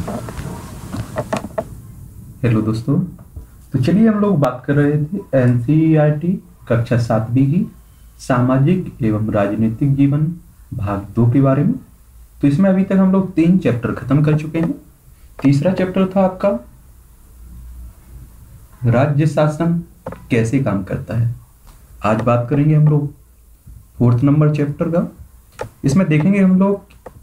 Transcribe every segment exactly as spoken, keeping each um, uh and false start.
Hello दोस्तों। तो चलिए हम लोग बात कर रहे थे एनसीईआरटी कक्षा सातवीं की सामाजिक एवं राजनीतिक जीवन भाग दो के बारे में। तो इसमें अभी तक हम लोग तीन चैप्टर खत्म कर चुके हैं। तीसरा चैप्टर था आपका राज्य शासन कैसे काम करता है। आज बात करेंगे हम लोग फोर्थ नंबर चैप्टर का। इसमें देखेंगे हम लोग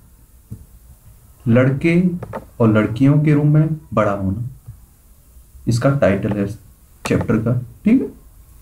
लड़के और लड़कियों के रूप में बड़ा होना, इसका टाइटल है चैप्टर का। ठीक है,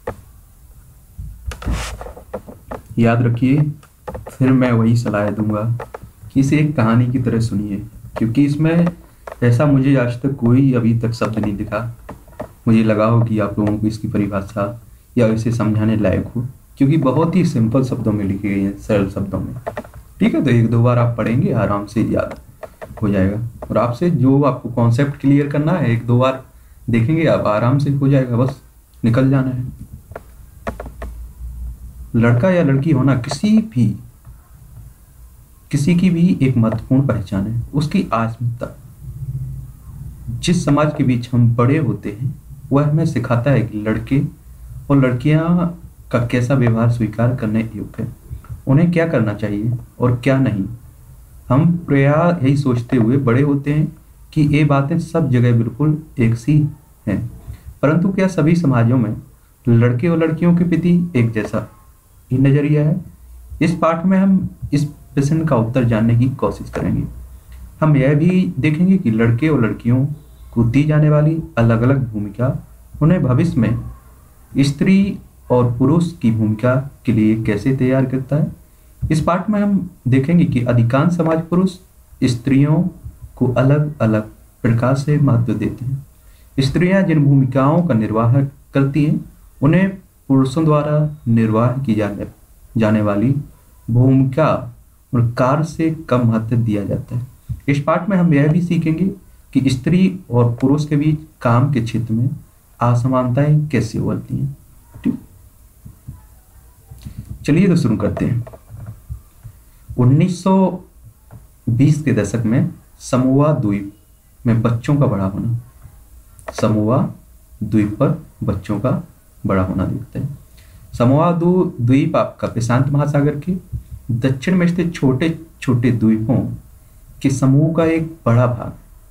याद रखिए। फिर मैं वही सलाह दूंगा कि इसे एक कहानी की तरह सुनिए, क्योंकि इसमें ऐसा मुझे आज तक कोई अभी तक शब्द नहीं दिखा मुझे लगा हो कि आप लोगों को इसकी परिभाषा या इसे समझाने लायक हो, क्योंकि बहुत ही सिंपल शब्दों में लिखी गई है, सरल शब्दों में। ठीक है, तो एक दो बार आप पढ़ेंगे आराम से याद हो जाएगा। और आपसे जो आपको कॉन्सेप्ट क्लियर करना है, एक दो बार देखेंगे आप, आराम से हो जाएगा, बस निकल जाना है। लड़का या लड़की होना किसी भी किसी की भी एक महत्वपूर्ण पहचान है, उसकी अस्मिता। जिस समाज के बीच हम बड़े होते हैं वह हमें सिखाता है कि लड़के और लड़कियां का कैसा व्यवहार स्वीकार करने योग्य है, उन्हें क्या करना चाहिए और क्या नहीं। हम प्रायः यही सोचते हुए बड़े होते हैं कि ये बातें सब जगह बिल्कुल एक सी हैं, परंतु क्या सभी समाजों में लड़के और लड़कियों के प्रति एक जैसा ही नजरिया है? इस पाठ में हम इस प्रश्न का उत्तर जानने की कोशिश करेंगे। हम यह भी देखेंगे कि लड़के और लड़कियों को दी जाने वाली अलग अलग भूमिका उन्हें भविष्य में स्त्री और पुरुष की भूमिका के लिए कैसे तैयार करता है। इस पाठ में हम देखेंगे कि अधिकांश समाज पुरुष स्त्रियों को अलग अलग प्रकार से महत्व देते हैं। स्त्रियां जिन भूमिकाओं का निर्वाह करती हैं उन्हें पुरुषों द्वारा निर्वाह की जाने जाने वाली भूमिका और कार्य से कम महत्व दिया जाता है। इस पाठ में हम यह भी सीखेंगे कि स्त्री और पुरुष के बीच काम के क्षेत्र में असमानताएं कैसे उभरती हैं। ठीक, चलिए तो शुरू करते हैं। उन्नीस सौ बीस के दशक में समोआ द्वीप में बच्चों का बड़ा होना समोआ द्वीप पर बच्चों का बड़ा होना देखते हैं। समोआ द्वीप आपका प्रशांत महासागर के दक्षिण में स्थित छोटे छोटे द्वीपों के समूह का एक बड़ा भाग।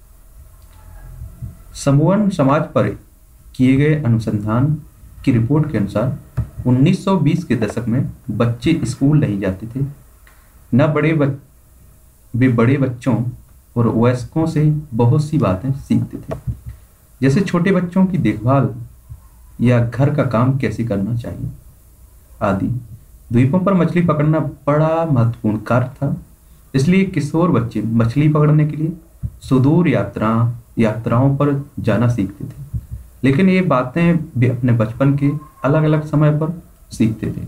समोअन समाज पर किए गए अनुसंधान की रिपोर्ट के अनुसार उन्नीस सौ बीस के दशक में बच्चे स्कूल नहीं जाते थे। न बड़े बच, वे बड़े बच्चों और वयस्कों से बहुत सी बातें सीखते थे, जैसे छोटे बच्चों की देखभाल या घर का काम कैसे करना चाहिए आदि। द्वीपों पर मछली पकड़ना बड़ा महत्वपूर्ण कार्य था, इसलिए किशोर बच्चे मछली पकड़ने के लिए सुदूर यात्रा यात्राओं पर जाना सीखते थे। लेकिन ये बातें वे अपने बचपन के अलग अलग समय पर सीखते थे।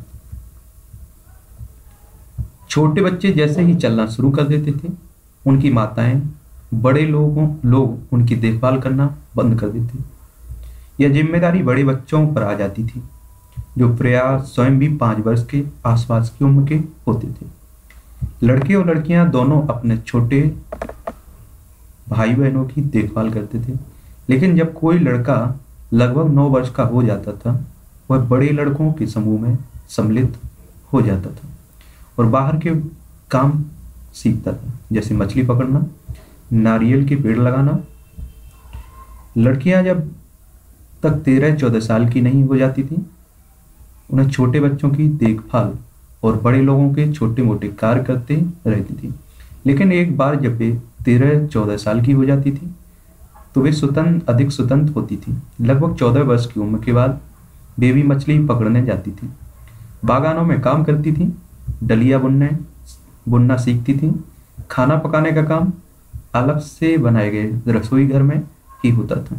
छोटे बच्चे जैसे ही चलना शुरू कर देते थे, उनकी माताएं बड़े लोगों लोग उनकी देखभाल करना बंद कर देते। यह जिम्मेदारी बड़े बच्चों पर आ जाती थी, जो प्रायः स्वयं भी पांच वर्ष के आसपास की उम्र के होते थे। लड़के और लड़कियां दोनों अपने छोटे भाई बहनों की देखभाल करते थे, लेकिन जब कोई लड़का लगभग नौ वर्ष का हो जाता था, वह बड़े लड़कों के समूह में सम्मिलित हो जाता था और बाहर के काम सीखता था, जैसे मछली पकड़ना, नारियल के पेड़ लगाना। लड़कियां जब तक तेरह चौदह साल की नहीं हो जाती थी, उन्हें छोटे बच्चों की देखभाल और बड़े लोगों के छोटे मोटे कार्य करते रहती थी। लेकिन एक बार जब वे तेरह चौदह साल की हो जाती थी तो वे स्वतंत्र अधिक स्वतंत्र होती थी। लगभग चौदह वर्ष की उम्र के बाद वे भी मछली पकड़ने जाती थी, बागानों में काम करती थी, डलिया बुनने बुनना सीखती थी। खाना पकाने का काम अलग से बनाए गए रसोई घर में ही होता था,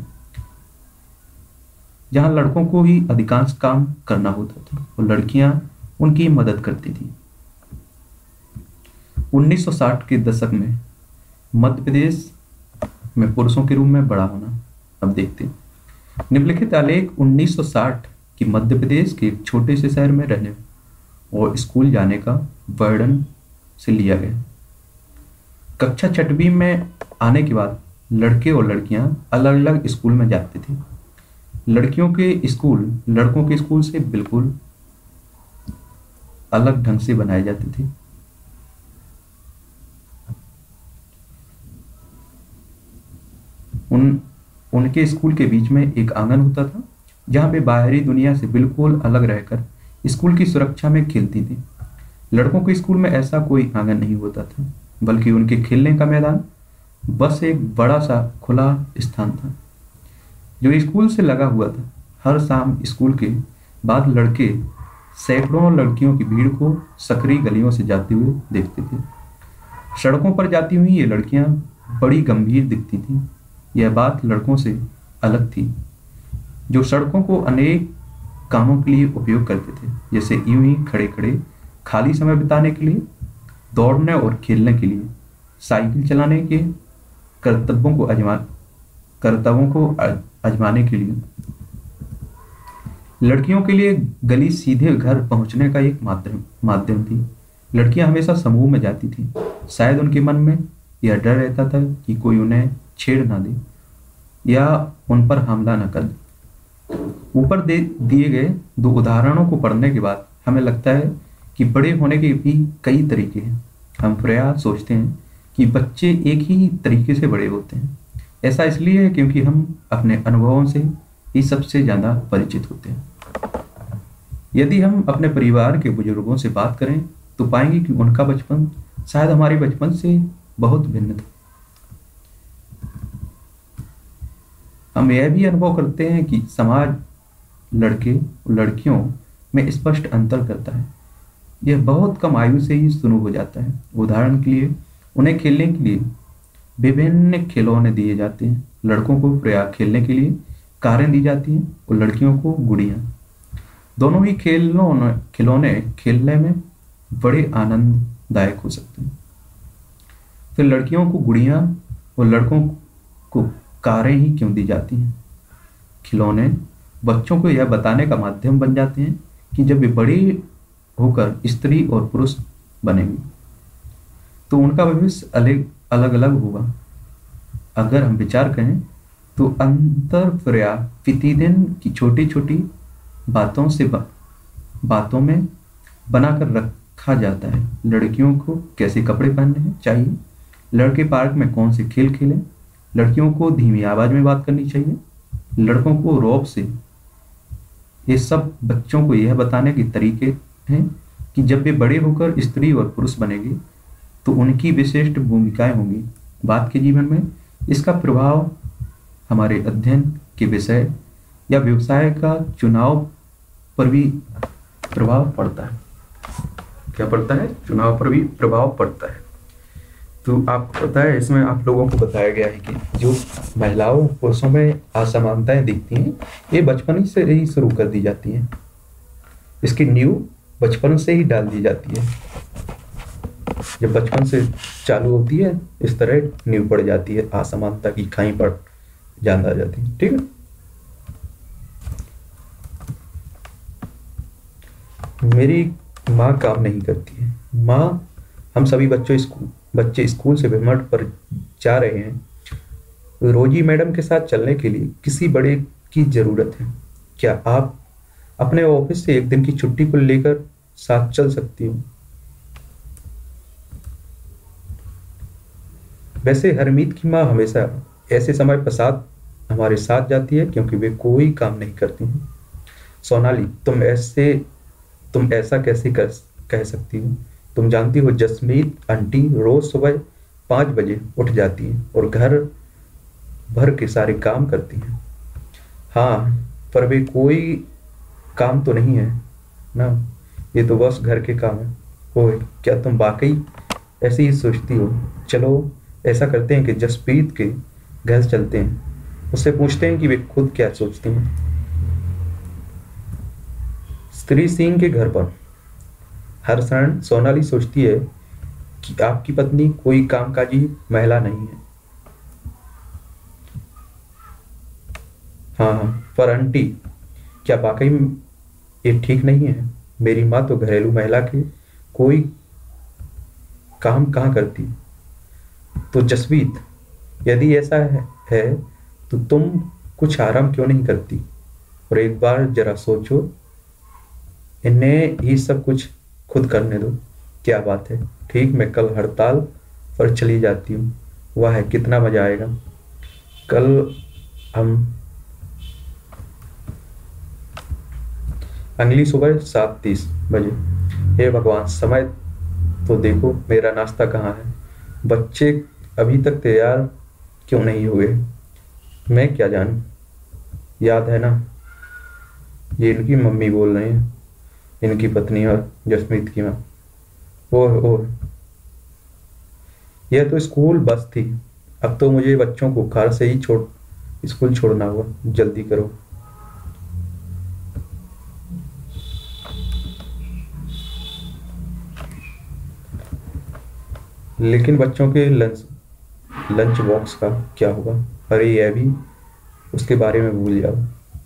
जहां लड़कों को ही अधिकांश काम करना होता था और लड़कियां उनकी मदद करती थी। उन्नीस सौ साठ के दशक में मध्य प्रदेश में पुरुषों के रूप में बड़ा होना। अब देखते हैं। निम्नलिखित आलेख उन्नीस सौ साठ की मध्य प्रदेश के एक छोटे से शहर में रहने और स्कूल जाने का वर्णन से लिया गया। कक्षा छठवीं में आने के बाद लड़के और लड़कियां अलग अलग स्कूल में जाते थे। लड़कियों के स्कूल लड़कों के स्कूल से बिल्कुल अलग ढंग से बनाए जाते थे। उन उनके स्कूल के बीच में एक आंगन होता था, जहाँ पे बाहरी दुनिया से बिल्कुल अलग रहकर स्कूल की सुरक्षा में खेलती थी। लड़कों के स्कूल में ऐसा कोई आंगन नहीं होता था, बल्कि उनके खेलने का मैदान बस एक बड़ा सा खुला स्थान था जो स्कूल से लगा हुआ था। हर शाम स्कूल के बाद लड़के सैकड़ों लड़कियों की भीड़ को सकरी गलियों से जाते हुए देखते थे। सड़कों पर जाती हुई ये लड़कियां बड़ी गंभीर दिखती थीं। यह बात लड़कों से अलग थी, जो सड़कों को अनेक कामों के लिए उपयोग करते थे, जैसे यूं ही खड़े खड़े खाली समय बिताने के लिए, दौड़ने और खेलने के लिए, साइकिल चलाने के कर्तव्यों को अजमा कर्तव्यों को आजमाने के लिए। लड़कियों के लिए गली सीधे घर पहुंचने का एक माध्यम माध्यम थी। लड़कियां हमेशा समूह में जाती थीं। शायद उनके मन में यह डर रहता था कि कोई उन्हें छेड़ ना दे या उन पर हमला न कर दे। ऊपर दे दिए गए दो उदाहरणों को पढ़ने के बाद हमें लगता है कि बड़े होने के भी कई तरीके हैं। हम प्रायः सोचते हैं कि बच्चे एक ही तरीके से बड़े होते हैं। ऐसा इसलिए है क्योंकि हम अपने अनुभवों से ही सबसे ज्यादा परिचित होते हैं। यदि हम अपने परिवार के बुजुर्गों से बात करें तो पाएंगे कि उनका बचपन शायद हमारे बचपन से बहुत भिन्न था। हम यह भी अनुभव करते हैं कि समाज लड़के और लड़कियों में स्पष्ट अंतर करता है। यह बहुत कम आयु से ही शुरू हो जाता है। उदाहरण के लिए उन्हें खेलने के लिए विभिन्न खिलौने दिए जाते हैं। लड़कों को प्रायः खेलने के लिए कारें दी जाती हैं और लड़कियों को गुड़ियाँ। दोनों ही खिलौने खिलौने खेलने में बड़े आनंददायक हो सकते हैं। फिर लड़कियों को गुड़ियाँ और लड़कों को कारें ही क्यों दी जाती हैं? खिलौने बच्चों को यह बताने का माध्यम बन जाते हैं कि जब वे बड़े होकर स्त्री और पुरुष बनेंगे तो उनका भविष्य अलग अलग अलग होगा। अगर हम विचार करें तो अंतर प्रायः प्रतिदिन की छोटी छोटी बातों से ब, बातों में बनाकर रखा जाता है। लड़कियों को कैसे कपड़े पहनने चाहिए, लड़के पार्क में कौन से खेल खेलें, लड़कियों को धीमी आवाज में बात करनी चाहिए, लड़कों को रौब से। ये सब बच्चों को यह बताने के तरीके हैं कि जब वे बड़े होकर स्त्री और पुरुष बनेंगे तो उनकी विशिष्ट भूमिकाएं होंगी बात के जीवन में। इसका प्रभाव हमारे अध्ययन के विषय या व्यवसाय का चुनाव पर भी प्रभाव पड़ता है। क्या पड़ता है? चुनाव पर भी प्रभाव पड़ता है। तो आपको पता है, इसमें आप लोगों को बताया गया है कि जो महिलाओं पुरुषों में असमानताएं दिखती हैं, ये बचपन से ही शुरू कर दी जाती हैं। इसकी नींव बचपन से ही डाल दी जाती है। जब बचपन से चालू होती है, इस तरह नींव पड़ जाती है, असमानता की खाई पर जान आ जाती है। ठीक है। मेरी माँ काम नहीं करती है। माँ, हम सभी बच्चों स्कूल बच्चे स्कूल से भ्रमण पर जा रहे हैं। रोजी मैडम के साथ चलने के लिए किसी बड़े की जरूरत है। क्या आप अपने ऑफिस से एक दिन की छुट्टी को लेकर साथ चल सकती हो? वैसे हरमीत की माँ हमेशा ऐसे समय पर साथ हमारे साथ जाती है क्योंकि वे कोई काम नहीं करती हैं। सोनाली, तुम ऐसे तुम ऐसा कैसे कर कह सकती हो? तुम जानती हो जसमीत आंटी रोज सुबह पाँच बजे उठ जाती हैं और घर भर के सारे काम करती हैं। हाँ, पर वे कोई काम तो नहीं है ना, ये तो बस घर के काम है। ओए, क्या तुम वाकई ऐसे ही सोचती हो? चलो ऐसा करते हैं कि जसप्रीत के घर चलते हैं, उससे पूछते हैं कि वे खुद क्या सोचती हैं। स्त्री सिंह के घर पर हर क्षण सोनाली सोचती है कि आपकी पत्नी कोई कामकाजी महिला नहीं है। हाँ हाँ, पर आंटी, क्या वाकई ये ठीक नहीं है? मेरी माँ तो घरेलू महिला के कोई काम कहाँ करती। तो जसवीत, यदि ऐसा है, है तो तुम कुछ आराम क्यों नहीं करती? और एक बार जरा सोचो, इन्हें ही सब कुछ खुद करने दो। क्या बात है, ठीक, मैं कल हड़ताल पर चली जाती हूँ। वाह है, कितना मजा आएगा। कल हम अगली सुबह सात तीस बजे। हे भगवान, समय तो देखो, मेरा नाश्ता कहाँ है? बच्चे अभी तक तैयार क्यों नहीं हुए? मैं क्या जानूं? याद है ना, ये इनकी मम्मी बोल रही हैं, इनकी पत्नी और जसमीत की माँ। ओह ओह, यह तो स्कूल बस थी। अब तो मुझे बच्चों को कार से ही छोड़ स्कूल छोड़ना होगा। जल्दी करो। लेकिन बच्चों के लंच लंच बॉक्स का क्या होगा? अरे यह भी उसके बारे में भूल जाओ।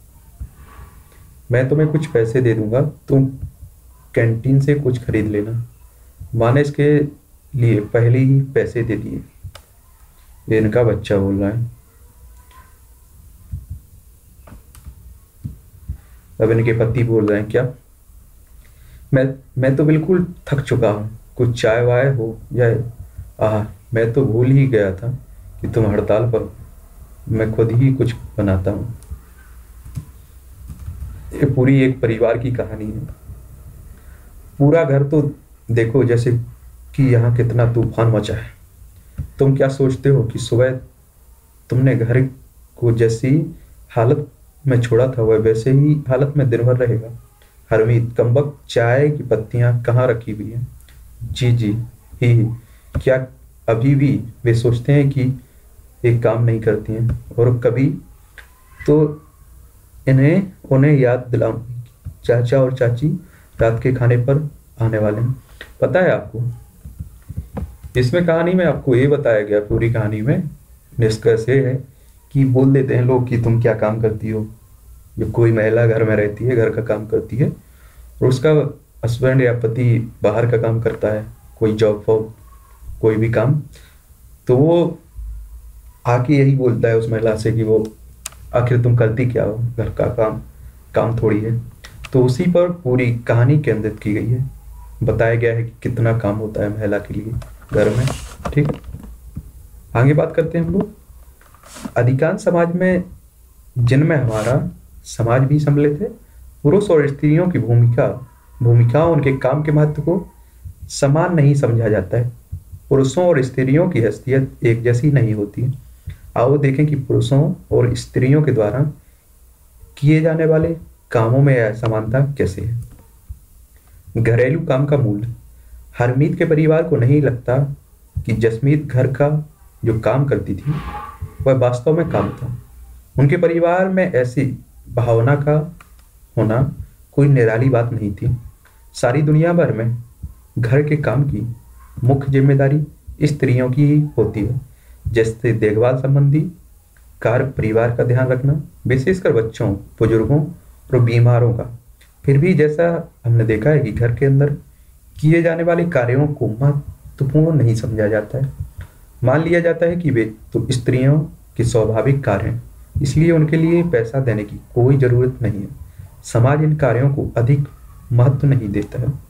मैं तुम्हें कुछ पैसे दे दूंगा, तुम कैंटीन से कुछ खरीद लेना। माँ ने इसके लिए पहले ही पैसे दे दिए। ये इनका बच्चा बोल रहा है। अब इनके पति बोल रहे हैं, क्या? मैं मैं तो बिल्कुल थक चुका हूँ। कुछ चाय वाय हो जाए। आह, मैं तो भूल ही गया था कि तुम हड़ताल पर। मैं खुद ही कुछ बनाता हूँ। ये पूरी एक परिवार की कहानी है। पूरा घर तो देखो, जैसे कि यहाँ कितना तूफान मचा है। तुम क्या सोचते हो कि सुबह तुमने घर को जैसी हालत में छोड़ा था वह वैसे ही हालत में दिन भर रहेगा? हरमीत, कमबख्त, चाय की पत्तियां कहाँ रखी हुई हैं? जी जी ही ही। क्या अभी भी वे सोचते हैं कि एक काम नहीं करती हैं? और कभी तो इन्हें उन्हें याद दिलाऊं, चाचा और चाची रात के खाने पर आने वाले हैं। पता है आपको, इसमें कहानी में आपको ये बताया गया, पूरी कहानी में निष्कर्ष ये है कि बोल देते हैं लोग कि तुम क्या काम करती हो। जो कोई महिला घर में रहती है, घर का काम करती है, और उसका हस्बैंड या पति बाहर का काम करता है, कोई जॉब वॉब, कोई भी काम, तो वो आके यही बोलता है उस महिला से कि वो आखिर तुम करती क्या हो, घर का काम काम थोड़ी है। तो उसी पर पूरी कहानी केंद्रित की गई है। बताया गया है कि कितना काम होता है महिला के लिए घर में। ठीक, आगे बात करते हैं हम लोग। अधिकांश समाज में, जिनमें हमारा समाज भी सम्मिलित है, पुरुष और स्त्रियों की भूमिका भूमिका उनके काम के महत्व को समान नहीं समझा जाता है। पुरुषों और स्त्रियों की हैसियत एक जैसी नहीं होती है। आओ देखें कि पुरुषों और स्त्रियों के द्वारा किए जाने वाले कामों में असमानता कैसे है। घरेलू काम का मूल। हरमीत के परिवार को नहीं लगता कि जसमीत घर का जो काम करती थी वह वास्तव में काम था। उनके परिवार में ऐसी भावना का होना कोई निराली बात नहीं थी। सारी दुनिया भर में घर के काम की मुख्य जिम्मेदारी स्त्रियों की ही होती है, जैसे देखभाल संबंधी कार्य, परिवार का ध्यान रखना, विशेषकर बच्चों, बुजुर्गों और बीमारों का। फिर भी जैसा हमने देखा है कि घर के अंदर किए जाने वाले कार्यों को महत्वपूर्ण नहीं समझा जाता है। मान लिया जाता है कि वे तो स्त्रियों के स्वाभाविक कार्य हैं, इसलिए उनके लिए पैसा देने की कोई जरूरत नहीं है। समाज इन कार्यों को अधिक महत्व नहीं देता है।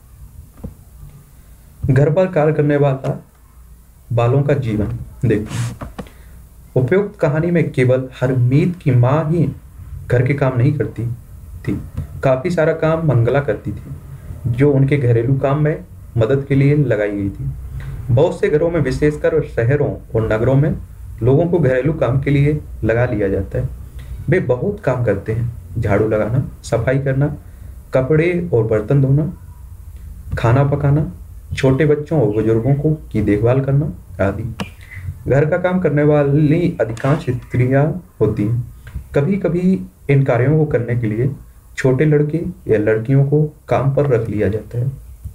घर पर कार्य करने वाला बालों का जीवन देखो। उपयुक्त कहानी में केवल हरमीत की माँ ही घर के काम नहीं करती थी, काफी सारा काम मंगला करती थी, जो उनके घरेलू काम में मदद के लिए लगाई गई थी। बहुत से घरों में, विशेषकर शहरों और नगरों में, लोगों को घरेलू काम के लिए लगा लिया जाता है। वे बहुत काम करते हैं, झाड़ू लगाना, सफाई करना, कपड़े और बर्तन धोना, खाना पकाना, छोटे बच्चों और बुजुर्गों को की देखभाल करना आदि। घर का काम करने वाली अधिकांश स्त्रियां होती हैं। कभी कभी इन कार्यों को करने के लिए छोटे लड़के या लड़कियों को काम पर रख लिया जाता है।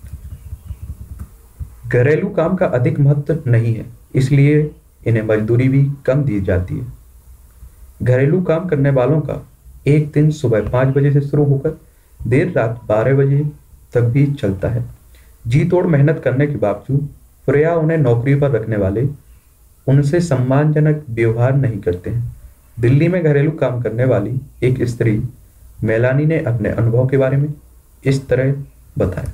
घरेलू काम का अधिक महत्व नहीं है, इसलिए इन्हें मजदूरी भी कम दी जाती है। घरेलू काम करने वालों का एक दिन सुबह पाँच बजे से शुरू होकर देर रात बारह बजे तक भी चलता है। जी तोड़ मेहनत करने के बावजूद प्रया उन्हें नौकरी पर रखने वाले उनसे सम्मानजनक व्यवहार नहीं करते हैं। दिल्ली में घरेलू काम करने वाली एक स्त्री मेलानी ने अपने अनुभव के बारे में इस तरह बताया।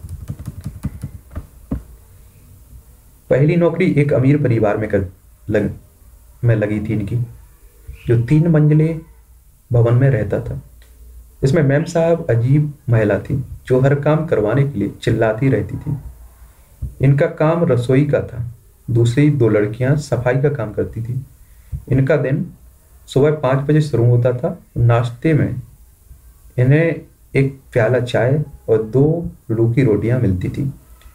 पहली नौकरी एक अमीर परिवार में कर लग, में लगी थी इनकी, जो तीन मंजिले भवन में रहता था। इसमें मैम साहब अजीब महिला थी, जो हर काम करवाने के लिए चिल्लाती रहती थी। इनका काम रसोई का था। दूसरी दो लड़कियां सफाई का काम करती थी। इनका दिन सुबह पाँच बजे शुरू होता था। नाश्ते में इन्हें एक प्याला चाय और दो रूखी रोटियां मिलती थी।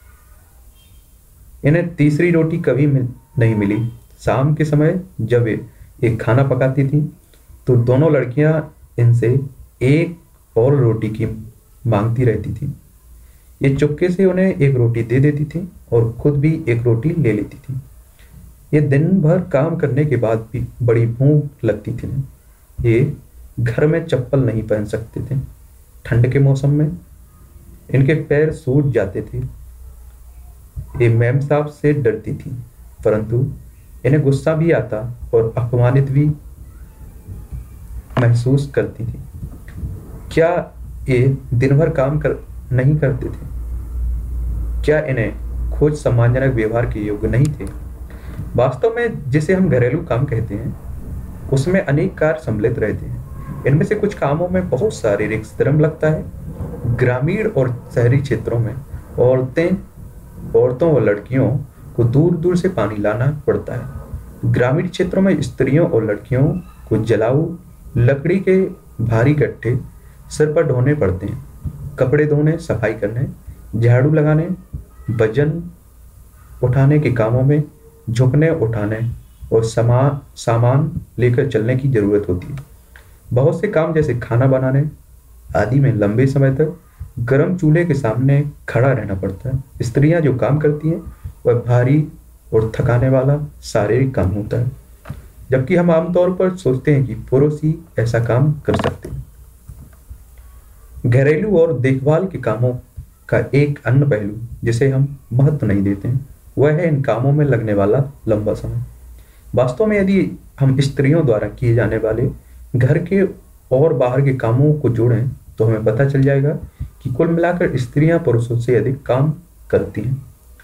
इन्हें तीसरी रोटी कभी मिल, नहीं मिली। शाम के समय जब ये एक खाना पकाती थी तो दोनों लड़कियां इनसे एक और रोटी की मांगती रहती थी। ये चुपके से उन्हें एक रोटी दे देती थी और खुद भी एक रोटी ले लेती थी। ये दिन भर काम करने के बाद भी बड़ी भूख लगती थी। ये घर में चप्पल नहीं पहन सकते थे। ठंड के मौसम में इनके पैर सूज जाते थे। ये मैम साहब से डरती थी, परंतु इन्हें गुस्सा भी आता और अपमानित भी महसूस करती थी। क्या ये दिन भर काम कर नहीं करते थे? क्या इन्हें खोज सम्मानजनक व्यवहार के योग्य नहीं थे? वास्तव में जिसे हम घरेलू काम कहते हैं उसमें अनेक कार्य सम्मिलित रहते हैं। इनमें से कुछ कामों में बहुत शारीरिक श्रम लगता है। ग्रामीण और शहरी क्षेत्रों में औरतें औरतों और लड़कियों को दूर दूर से पानी लाना पड़ता है। ग्रामीण क्षेत्रों में स्त्रियों और लड़कियों को जलाऊ लकड़ी के भारी गट्ठे सिर पर ढोने पड़ते हैं। कपड़े धोने, सफाई करने, झाड़ू लगाने, वजन उठाने के कामों में झुकने उठाने और समा सामान लेकर चलने की जरूरत होती है। बहुत से काम जैसे खाना बनाने आदि में लंबे समय तक गर्म चूल्हे के सामने खड़ा रहना पड़ता है। स्त्रियां जो काम करती हैं वह भारी और थकाने वाला शारीरिक काम होता है, जबकि हम आमतौर पर सोचते हैं कि पुरुष ही ऐसा काम कर सकते हैं। घरेलू और देखभाल के कामों का एक अन्य पहलू जिसे हम महत्व नहीं देते हैं वह है इन कामों में लगने वाला लंबा समय। वास्तव में यदि हम स्त्रियों द्वारा किए जाने वाले घर के और बाहर के कामों को जोड़ें तो हमें पता चल जाएगा कि कुल मिलाकर स्त्रियां पुरुषों से अधिक काम करती हैं।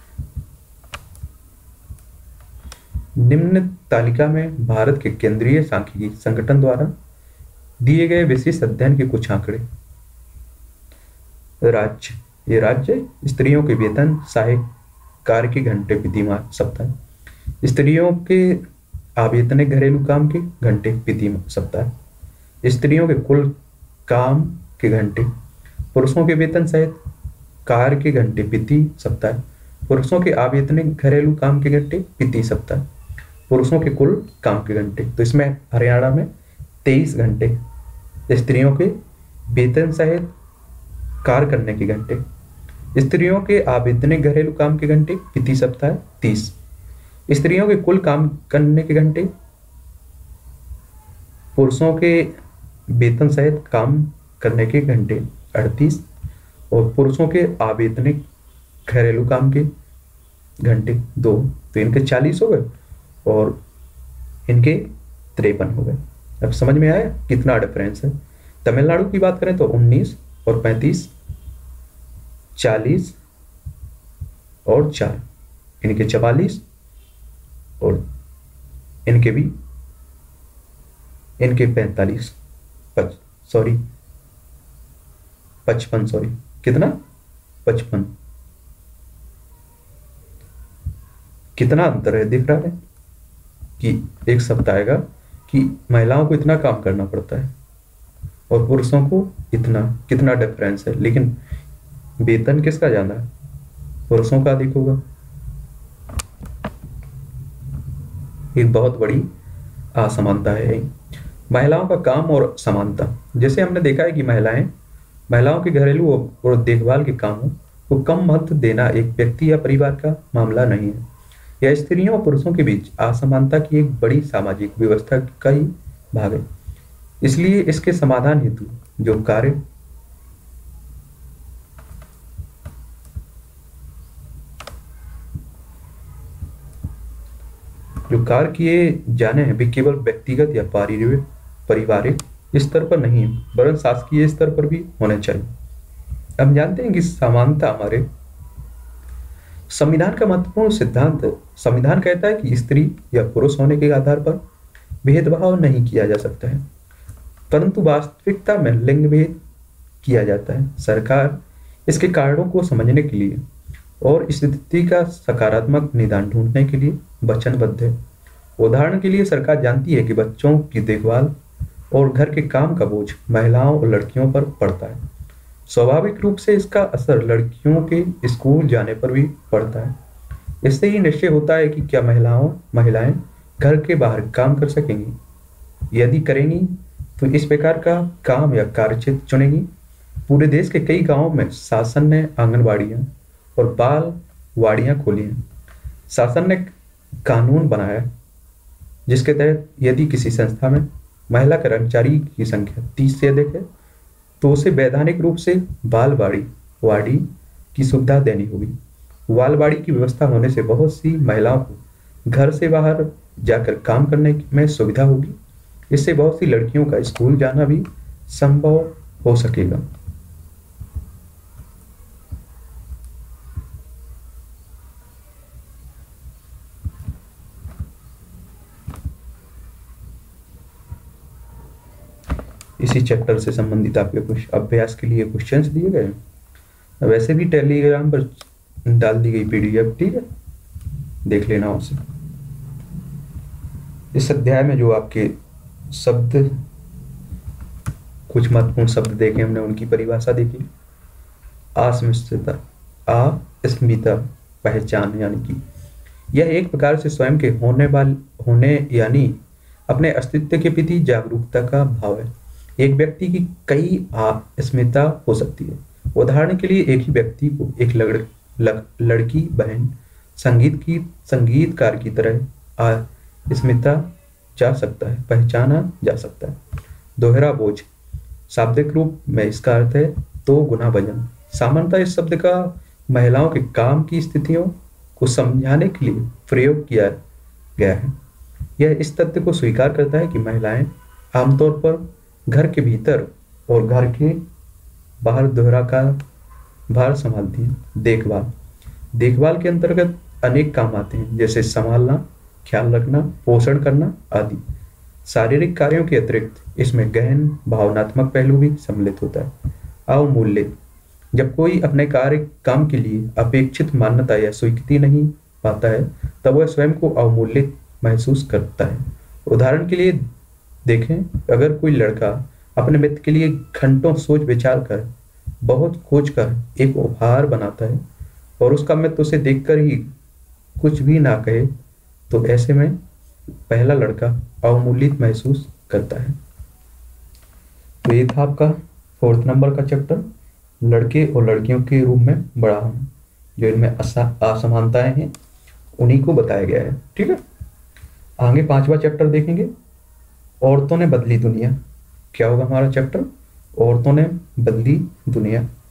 निम्न तालिका में भारत के केंद्रीय सांख्यिकी संगठन द्वारा दिए गए विशेष अध्ययन के कुछ आंकड़े। राज्य ये राज्य स्त्रियों के वेतन, सहायक कार्य के घंटे प्रति सप्ताह, स्त्रियों के आवेतनिक घरेलू काम के घंटे प्रति सप्ताह, स्त्रियों के कुल काम के घंटे, पुरुषों के वेतन सहित कार्य के घंटे प्रति सप्ताह, पुरुषों के आवेतनिक घरेलू काम के घंटे प्रति सप्ताह, पुरुषों के कुल काम के घंटे। तो इसमें हरियाणा में तेईस घंटे, स्त्रियों के वेतन सहित कार्य करने के घंटे, स्त्रियों के आवेतनिक घरेलू काम के घंटे प्रति सप्ताह तीस, स्त्रियों के कुल काम करने के घंटे, पुरुषों के वेतन सहित काम करने के घंटे अड़तीस और पुरुषों के आवेतनिक घरेलू काम के घंटे दो। तो इनके चालीस हो गए और इनके तिरपन हो गए। अब समझ में आया कितना डिफरेंस है। तमिलनाडु की बात करें तो उन्नीस और पैंतीस, चालीस और चार, इनके चवालीस और इनके भी इनके पैंतालीस, पच सॉरी पचपन सॉरी कितना पचपन। कितना अंतर है, दिख रहा है कि एक शब्द आएगा कि महिलाओं को इतना काम करना पड़ता है और पुरुषों को इतना, कितना डिफरेंस है। लेकिन वेतन किसका ज्यादा है? पुरुषों का अधिक होगा। एक बहुत बड़ी असमानता है महिलाओं का काम और समानता। जैसे हमने देखा है कि महिलाएं महिलाओं के घरेलू और देखभाल के कामों को कम महत्व देना एक व्यक्ति या परिवार का मामला नहीं है। यह स्त्रियों और पुरुषों के बीच असमानता की एक बड़ी सामाजिक व्यवस्था का ही भाग है। इसलिए इसके समाधान हेतु जो कार्य जो कार्य किए जाने हैं वे केवल व्यक्तिगत या पारिवारिक पारिवारिक स्तर पर नहीं वरन शासकीय स्तर पर भी होने चाहिए। हम जानते हैं कि समानता हमारे संविधान का महत्वपूर्ण सिद्धांत है। संविधान कहता है कि स्त्री या पुरुष होने के आधार पर भेदभाव नहीं किया जा सकता है, परंतु वास्तविकता में लिंग भेद किया जाता है। सरकार इसके कारणों को समझने के लिए और इस स्थिति का सकारात्मक निदान ढूंढने के लिए वचनबद्ध है। उदाहरण के लिए सरकार जानती है कि बच्चों की देखभाल और घर के काम का बोझ महिलाओं और लड़कियों पर पड़ता है। स्वाभाविक रूप से इसका असर लड़कियों के स्कूल जाने पर भी पड़ता है। इससे ही निश्चय होता है कि क्या महिलाओं महिलाएं घर के बाहर काम कर सकेंगी। यदि करेंगी तो इस प्रकार का काम या कार्यक्षेत्र चुनेंगी। पूरे देश के कई गांवों में शासन ने आंगनबाड़ियां और बाल वाड़ियां खोली हैं। शासन ने कानून बनाया जिसके तहत यदि किसी संस्था में महिला कर्मचारी की संख्या तीस से अधिक है तो उसे वैधानिक रूप से बाल वाड़ी वाड़ी की सुविधा देनी होगी। बाल वाड़ी की व्यवस्था होने से बहुत सी महिलाओं को घर से बाहर जाकर काम करने में सुविधा होगी। इससे बहुत सी लड़कियों का स्कूल जाना भी संभव हो सकेगा। इसी चैप्टर से संबंधित आपके कुछ अभ्यास के लिए क्वेश्चंस दिए गए हैं। वैसे भी टेलीग्राम पर डाल दी गई पीडीएफ, ठीक है, देख लेना उसे। इस अध्याय में जो आपके शब्द कुछ महत्वपूर्ण शब्द देखे हमने, उनकी परिभाषा देखी। अस्मिता, अस्मिता पहचान, यानी कि यह एक प्रकार से स्वयं के होने वाले होने यानी अपने अस्तित्व के प्रति जागरूकता का भाव है। एक व्यक्ति की कई अस्मिता हो सकती है। उदाहरण के लिए एक ही व्यक्ति को एक लड़, लड़, लड़की, बहन, संगीत की संगीतकार की तरह अस्मिता जा सकता है, पहचाना जा सकता है। दोहरा बोझ, शाब्दिक रूप में इसका अर्थ है दो गुना वजन। सामान्यतः इस शब्द का महिलाओं के काम की स्थितियों को समझाने के लिए प्रयोग किया गया है। यह इस तथ्य को स्वीकार करता है कि महिलाएं आमतौर पर घर के भीतर और घर के बाहर दोहरा का भार संभालती हैं। देखभाल, देखभाल के अंतर्गत अनेक काम आते हैं जैसे संभालना, ख्याल रखना, पोषण करना आदि। शारीरिक कार्यों के अतिरिक्त इसमें गहन भावनात्मक पहलू भी सम्मिलित होता है। अवमूल्यित, जब कोई अपने कार्य काम के लिए अपेक्षित मान्यता या स्वीकृति नहीं पाता है तब वह स्वयं को अवमूल्यित महसूस करता है। उदाहरण के लिए देखें, अगर कोई लड़का अपने मित्र के लिए घंटों सोच विचार कर बहुत खोज कर एक उपहार बनाता है और उसका मित्र उसे देखकर ही कुछ भी ना कहे तो ऐसे में पहला लड़का अवमूल्यित महसूस करता है। तो ये था आपका फोर्थ नंबर का चैप्टर, लड़के और लड़कियों के रूप में बड़ा होना। जो इनमें असमानताएं हैं उन्हीं को बताया गया है, ठीक है। आगे पांचवा चैप्टर देखेंगे, औरतों ने बदली दुनिया। क्या होगा हमारा चैप्टर? औरतों ने बदली दुनिया।